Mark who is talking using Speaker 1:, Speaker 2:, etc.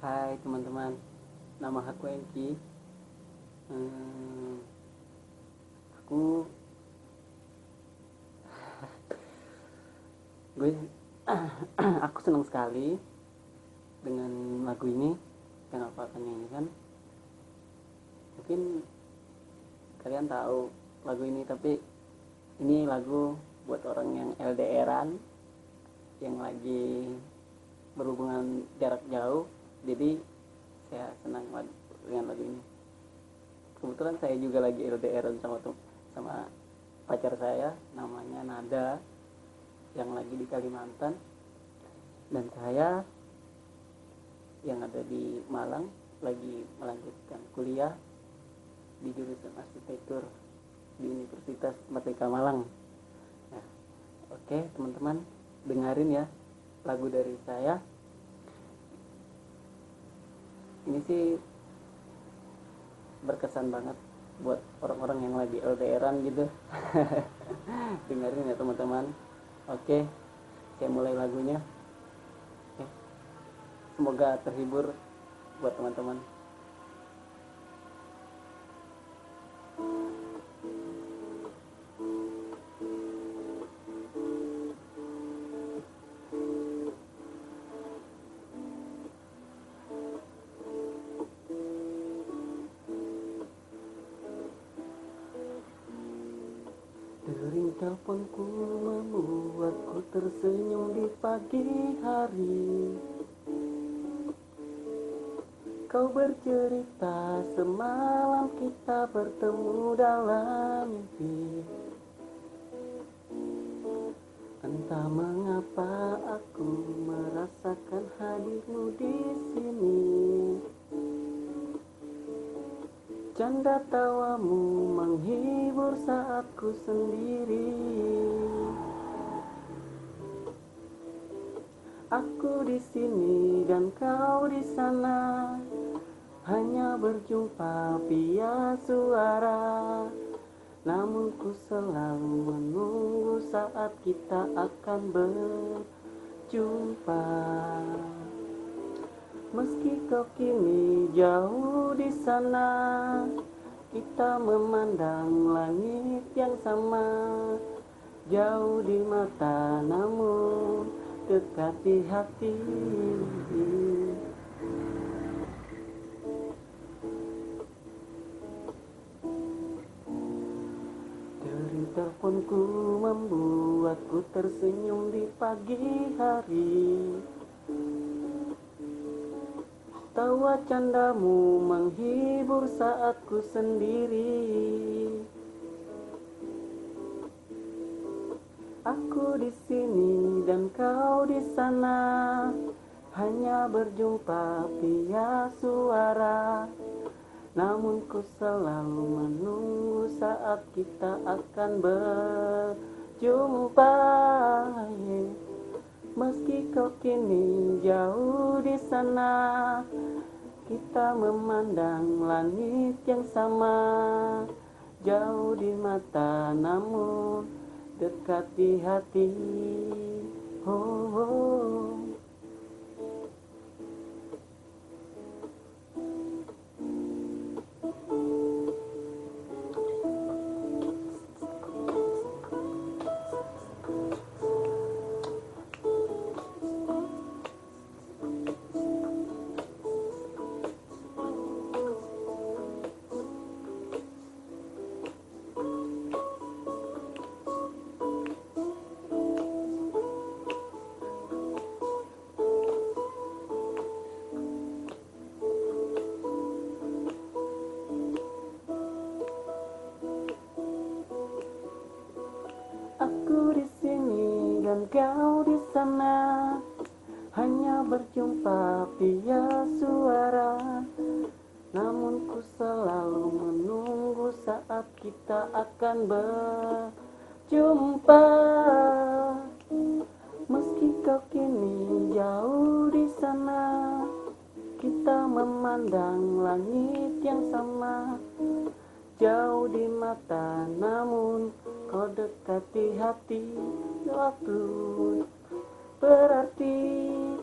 Speaker 1: Hai teman-teman, nama aku Enki. Hmm, aku gue aku senang sekali dengan lagu ini yang aku akan nyanyikan. Mungkin kalian tahu lagu ini, tapi ini lagu buat orang yang LDRan, yang lagi berhubungan jarak jauh. Jadi saya senang dengan lagu ini. Kebetulan saya juga lagi LDRan sama pacar saya, namanya Nada, yang lagi di Kalimantan, dan saya yang ada di Malang lagi melanjutkan kuliah di jurusan arsitektur di Universitas Merdeka Malang. Nah, oke teman-teman, dengerin ya lagu dari saya. Ini sih berkesan banget buat orang-orang yang lagi LDRan gitu. Dengerin ya teman-teman. Oke, saya mulai lagunya. Oke. Semoga terhibur buat teman-teman. Dering teleponku membuatku tersenyum di pagi hari. Kau bercerita semalam kita bertemu dalam mimpi. Entah mengapa aku merasakan hadirmu di sini. Canda tawamu menghibur saat ku sendiri. Aku di sini dan kau di sana, hanya berjumpa via suara. Namun ku selalu menunggu saat kita akan berjumpa. Meski kau kini jauh di sana, kita memandang langit yang sama. Jauh di mata namun dekat di hati. Dering teleponku membuatku tersenyum di pagi hari. Tawa candamu menghibur saat ku sendiri. Aku di sini dan kau di sana, hanya berjumpa via suara. Namun ku selalu menunggu saat kita akan berjumpa. Meski kau kini jauh di sana, kita memandang langit yang sama. Jauh di mata namun dekat di hati. Oh, oh. Aku di sini dan kau di sana, hanya berjumpa via suara. Namun ku selalu menunggu saat kita akan berjumpa. Meski kau kini jauh di sana, kita memandang langit yang sama. Jauh di mata namun kau dekat di hati. Waktu berarti